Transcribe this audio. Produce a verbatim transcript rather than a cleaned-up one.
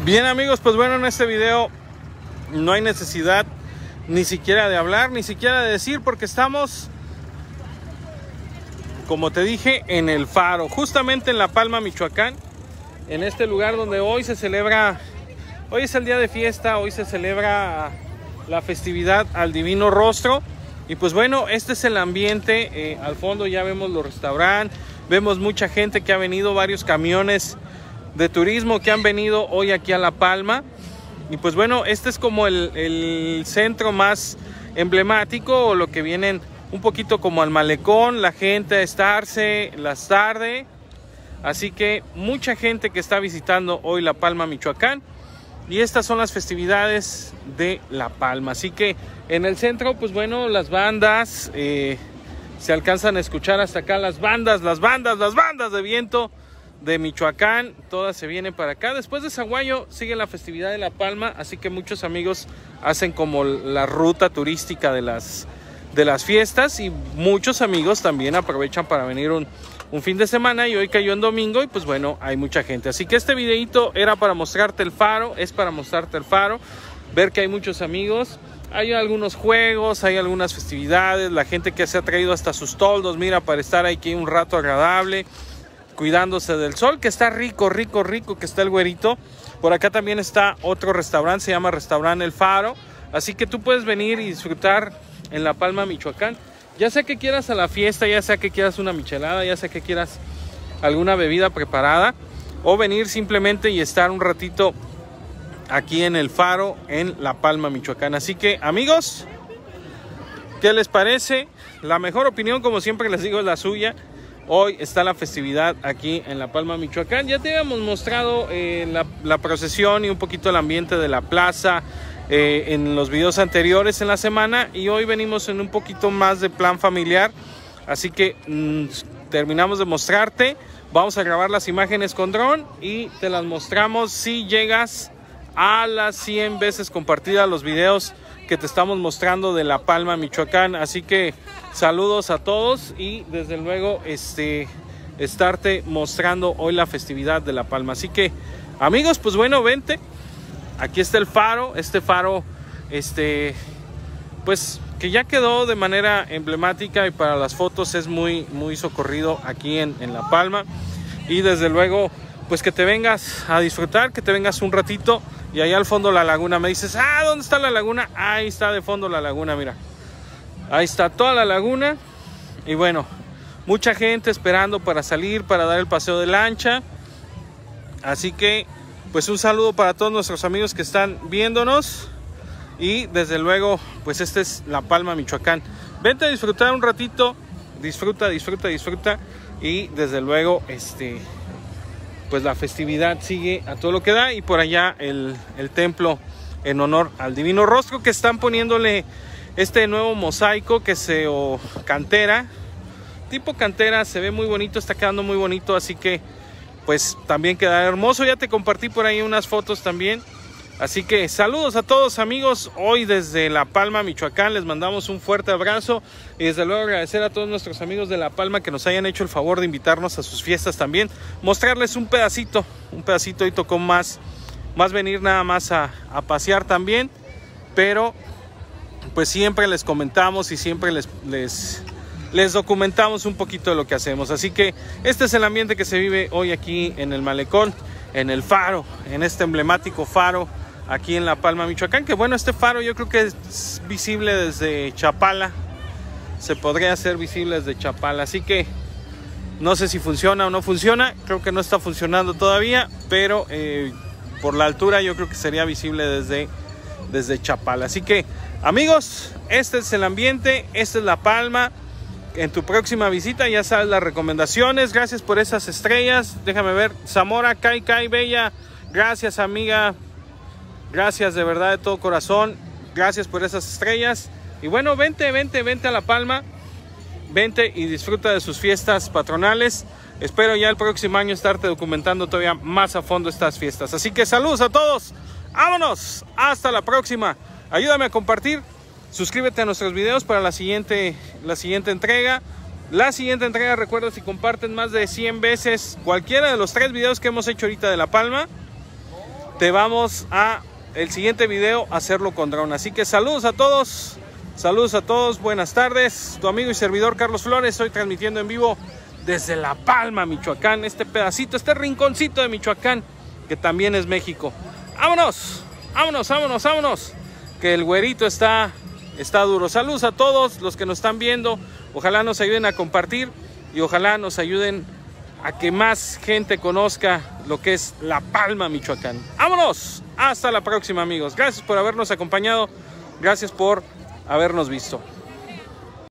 Bien amigos, pues bueno, en este video no hay necesidad ni siquiera de hablar, ni siquiera de decir, porque estamos, como te dije, en el Faro, justamente en La Palma, Michoacán, en este lugar donde hoy se celebra, hoy es el día de fiesta, hoy se celebra la festividad al Divino Rostro. Y pues bueno, este es el ambiente. Eh, al fondo ya vemos los restaurantes, vemos mucha gente que ha venido, varios camiones de turismo que han venido hoy aquí a La Palma. Y pues bueno, este es como el, el centro más emblemático, o lo que vienen un poquito como al malecón, la gente a estarse las tardes. Así que mucha gente que está visitando hoy La Palma, Michoacán. Y estas son las festividades de La Palma. Así que en el centro, pues bueno, las bandas, eh, se alcanzan a escuchar hasta acá las bandas, las bandas, las bandas de viento de Michoacán. Todas se vienen para acá. Después de Zaguayo sigue la festividad de La Palma. Así que muchos amigos hacen como la ruta turística de las, de las fiestas. Y muchos amigos también aprovechan para venir un... un fin de semana, y hoy cayó en domingo y pues bueno, hay mucha gente. Así que este videito era para mostrarte el Faro, es para mostrarte el Faro, ver que hay muchos amigos, hay algunos juegos, hay algunas festividades, la gente que se ha traído hasta sus toldos, mira, para estar aquí un rato agradable, cuidándose del sol, que está rico, rico, rico, que está el güerito. Por acá también está otro restaurante, se llama Restaurante El Faro, así que tú puedes venir y disfrutar en La Palma, Michoacán. Ya sea que quieras a la fiesta, ya sea que quieras una michelada, ya sea que quieras alguna bebida preparada, o venir simplemente y estar un ratito aquí en el Faro, en La Palma, Michoacán. Así que amigos, ¿qué les parece? La mejor opinión, como siempre les digo, es la suya. Hoy está la festividad aquí en La Palma, Michoacán. Ya te habíamos mostrado eh, la, la procesión y un poquito el ambiente de la plaza Eh, en los videos anteriores en la semana, y hoy venimos en un poquito más de plan familiar. Así que mmm, terminamos de mostrarte, vamos a grabar las imágenes con dron y te las mostramos si llegas a las cien veces compartidas los videos que te estamos mostrando de La Palma, Michoacán. Así que saludos a todos y desde luego este estarte mostrando hoy la festividad de La Palma. Así que amigos, pues bueno, vente. Aquí está el Faro, este Faro, este, pues que ya quedó de manera emblemática y para las fotos es muy, muy socorrido aquí en, en La Palma. Y desde luego, pues que te vengas a disfrutar, que te vengas un ratito. Y allá al fondo la laguna, me dices, ah, ¿dónde está la laguna? Ahí está de fondo la laguna, mira. Ahí está toda la laguna. Y bueno, mucha gente esperando para salir, para dar el paseo de lancha. Así que pues un saludo para todos nuestros amigos que están viéndonos. Y desde luego, pues este es La Palma, Michoacán. Vente a disfrutar un ratito. Disfruta, disfruta, disfruta. Y desde luego, este, pues la festividad sigue a todo lo que da. Y por allá el, el templo en honor al Divino Rostro, que están poniéndole este nuevo mosaico que se o cantera. Tipo cantera, se ve muy bonito, está quedando muy bonito. Así que pues también queda hermoso. Ya te compartí por ahí unas fotos también. Así que saludos a todos amigos. Hoy desde La Palma, Michoacán, les mandamos un fuerte abrazo. Y desde luego agradecer a todos nuestros amigos de La Palma que nos hayan hecho el favor de invitarnos a sus fiestas también. Mostrarles un pedacito, un pedacito. Y tocó más, más venir nada más a, a pasear también. Pero pues siempre les comentamos y siempre les... les les documentamos un poquito de lo que hacemos. Así que este es el ambiente que se vive hoy aquí en el malecón, en el Faro, en este emblemático Faro aquí en La Palma, Michoacán. Que bueno, este faro yo creo que es visible desde Chapala, se podría hacer visible desde Chapala. Así que no sé si funciona o no funciona, creo que no está funcionando todavía, pero eh, por la altura yo creo que sería visible desde, desde Chapala. Así que amigos, este es el ambiente, esta es La Palma. En tu próxima visita ya sabes las recomendaciones. Gracias por esas estrellas. Déjame ver. Zamora, Kai, Kai, Bella. Gracias, amiga. Gracias de verdad de todo corazón. Gracias por esas estrellas. Y bueno, vente, vente, vente a La Palma. Vente y disfruta de sus fiestas patronales. Espero ya el próximo año estarte documentando todavía más a fondo estas fiestas. Así que saludos a todos. Vámonos. Hasta la próxima. Ayúdame a compartir. Suscríbete a nuestros videos para la siguiente, la siguiente entrega. La siguiente entrega, recuerda, si comparten más de cien veces cualquiera de los tres videos que hemos hecho ahorita de La Palma, te vamos a el siguiente video a hacerlo con dron. Así que saludos a todos, saludos a todos, buenas tardes. Tu amigo y servidor Carlos Flores, estoy transmitiendo en vivo desde La Palma, Michoacán, este pedacito, este rinconcito de Michoacán, que también es México. ¡Vámonos! ¡Vámonos, vámonos, vámonos! Que el güerito está, está duro. Saludos a todos los que nos están viendo. Ojalá nos ayuden a compartir y ojalá nos ayuden a que más gente conozca lo que es La Palma, Michoacán. ¡Vámonos! Hasta la próxima, amigos. Gracias por habernos acompañado. Gracias por habernos visto.